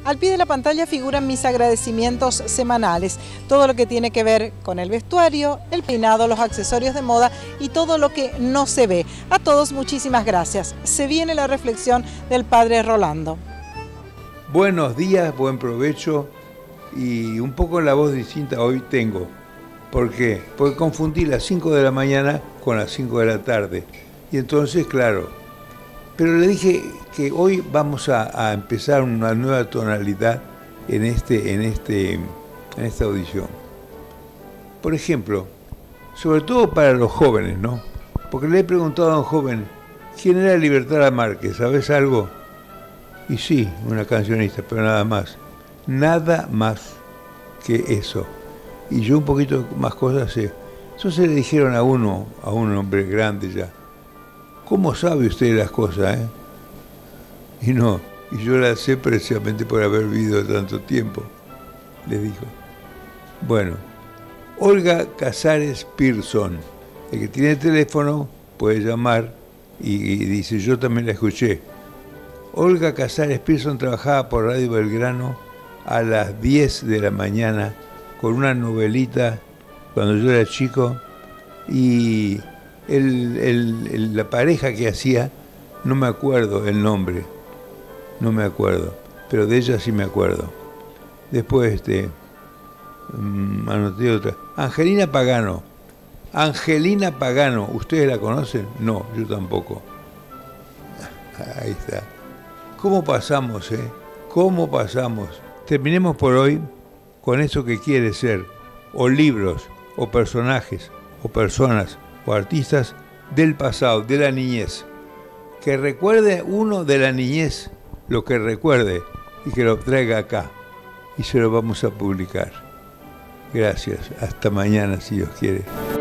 Al pie de la pantalla figuran mis agradecimientos semanales, todo lo que tiene que ver con el vestuario, el peinado, los accesorios de moda y todo lo que no se ve. A todos muchísimas gracias. Se viene la reflexión del padre Rolando. Buenos días, buen provecho y un poco la voz distinta hoy tengo. ¿Por qué? Porque confundí las 5 de la mañana con las 5 de la tarde. Y entonces, claro, pero le dije que hoy vamos a empezar una nueva tonalidad en esta audición. Por ejemplo, sobre todo para los jóvenes, ¿no? Porque le he preguntado a un joven, ¿quién era Libertad Lamarque? ¿Sabes algo? Y sí, una cancionista, pero nada más. Nada más que eso. Y yo un poquito más cosas sé. Entonces le dijeron a un hombre grande ya, ¿cómo sabe usted las cosas, Y yo las sé precisamente por haber vivido tanto tiempo, le dijo. Bueno, Olga Casares Pearson, el que tiene teléfono puede llamar y dice, yo también la escuché. Olga Casares Pearson trabajaba por Radio Belgrano a las 10 de la mañana con una novelita cuando yo era chico y la pareja que hacía, no me acuerdo el nombre, no me acuerdo, pero de ella sí me acuerdo. Después anoté otra. Angelina Pagano, ¿ustedes la conocen? No, yo tampoco. Ahí está. ¿Cómo pasamos, ¿Cómo pasamos? Terminemos por hoy con eso que quiere ser, o libros, o personajes, o personas, o artistas del pasado, de la niñez. Que recuerde uno de la niñez lo que recuerde y que lo traiga acá. Y se lo vamos a publicar. Gracias. Hasta mañana, si Dios quiere.